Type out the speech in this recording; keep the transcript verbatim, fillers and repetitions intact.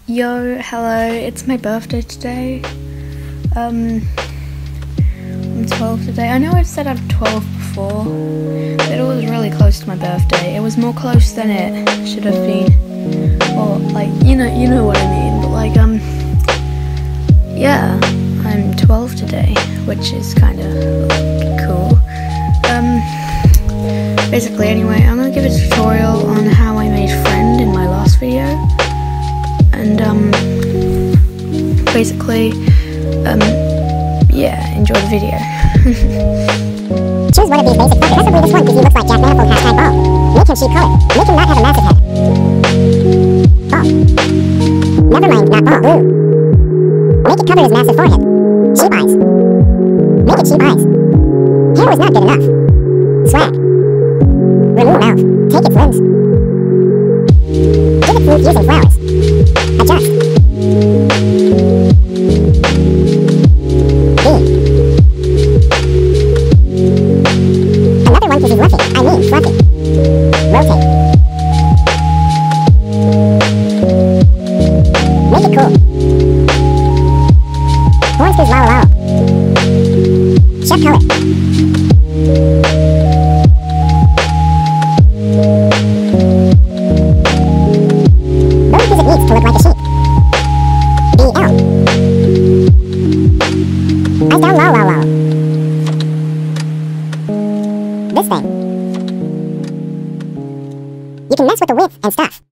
Yo, hello, it's my birthday today. Um, I'm twelve today. I know I've said I'm twelve before, but it was really close to my birthday. It was more close than it should have been. Or, like, you know, you know what I mean, but like, um, yeah, I'm twelve today, which is kind of cool. Um, basically, anyway, I'm gonna give a tutorial on how I made friend in my last video. And, um, basically, um, yeah, enjoy the video. Choose one of these basic colors. Preferably this one because he looks like Jack Manifold hashtag ball. Make him cheap color. Make him not have a massive head. Ball. Never mind, not ball. Blue. Make it cover his massive forehead. Cheap eyes. Make it cheap eyes. Hair was not good enough. Swag. Remove mouth. Take its limbs. Give it food using flowers. Adjust. Beam. Another one because he's Luffy. I mean, fluffy. Rotate. Make it cool. Horns because lololol. Chef color. Those because it needs to look like a sheep. B L. Eyes down lol lol lol. This thing. You can mess with the width and stuff.